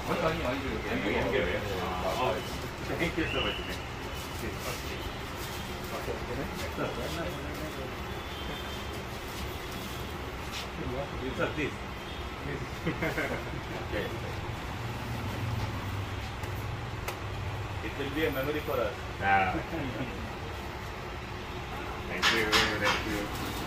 아니 아니죠. MBA예요. Thank you so much. Sir, please. Okay. It will be a memory for us. Thank you, thank you.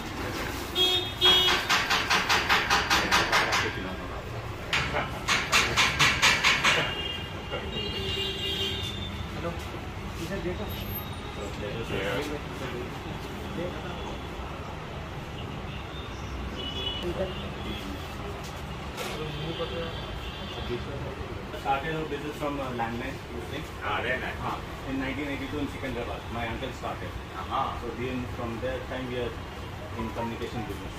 Hello. Is that data? Started our business from landline using. Very nice. In 1982 in Secunderabad, my uncle started. So then from that time we are in communication business.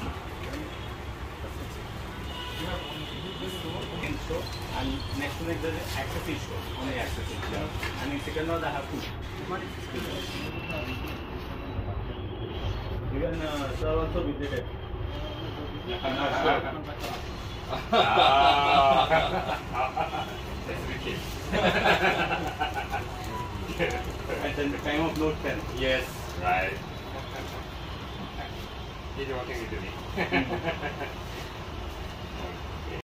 In store and next to next there is accessory store, only accessory. And in Secunderabad I have two. Even sir also visited. That's wicked. At the time of Note 10. Yes, right. He's working with me.